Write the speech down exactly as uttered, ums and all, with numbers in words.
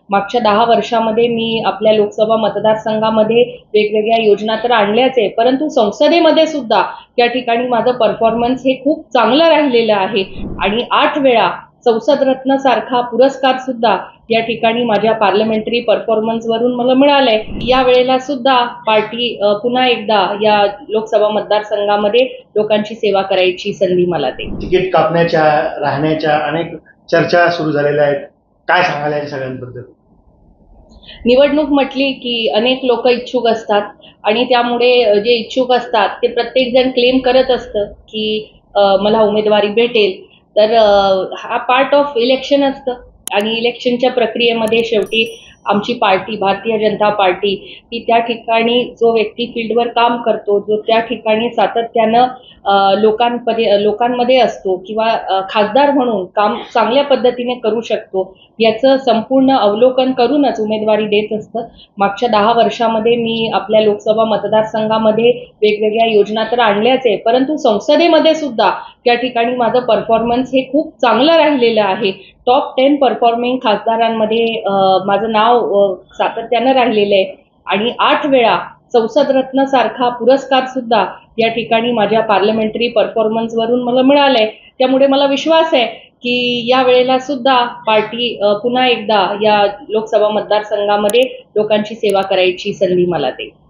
मागच्या दहा वर्षामध्ये मी आपल्या लोकसभा मतदारसंघामध्ये वेगवेगळ्या योजना तर आणल्याच आहे, परंतु संसदेमध्ये सुद्धा या ठिकाणी माझं परफॉर्मन्स हे खूप चांगलं राहिलेलं आहे आणि आठ वेळा संसद रत्न सारखा पुरस्कार सुद्धा या ठिकाणी माझ्या पार्लमेंटरी परफॉर्मन्स वरून मला मिळालंय। या वेळेला सुद्धा पार्टी पुन्हा एकदा या लोकसभा मतदारसंघामध्ये लोकांची सेवा करायची संधी मला देईल। तिकीट कापण्याच्या राहण्याच्या अनेक चर्चा सुरू झालेल्या आहेत, काय सांगाल या सगळ्यांबद्दल? निवडणूक म्हटली की अनेक लोक इच्छुक असतात आणि त्यामुळे जे इच्छुक असतात ते प्रत्येक जण क्लेम करत असतं की मला उमेदवारी भेटेल। तर हा पार्ट ऑफ इलेक्शन असतं आणि इलेक्शनच्या प्रक्रियेमध्ये शेवटी आमची पार्टी भारतीय जनता पार्टी ही त्या ठिकाणी जो व्यक्ती फील्डवर काम करतो, जो त्या ठिकाणी सातत्यानं लोकांमध्ये लोकांमध्ये असतो किंवा खासदार म्हणून काम चांगल्या पद्धतीने करू शकतो याचं संपूर्ण अवलोकन करूनच उमेदवारी देत असतं। मागच्या दहा वर्षामध्ये मी आपल्या लोकसभा मतदारसंघामध्ये वेगवेगळ्या योजना तर आणल्याच आहे, परंतु संसदेमध्ये सुद्धा त्या ठिकाणी माझं परफॉर्मन्स हे खूप चांगलं राहिलेलं आहे। टॉप टेन परफॉर्मिंग खासदारांमध्ये माझं नाव सातत्यानं राहिलेलं आहे आणि आठ वेळा संसद रत्न सारखा पुरस्कार सुद्धा या ठिकाणी माझ्या पार्लमेंटरी परफॉर्मन्स वरून मला मिळालंय। त्यामुळे मला विश्वास आहे की या वेळेला सुद्धा पार्टी पुन्हा एकदा या लोकसभा मतदारसंघामध्ये लोकांची सेवा करायची संधी मला देईल।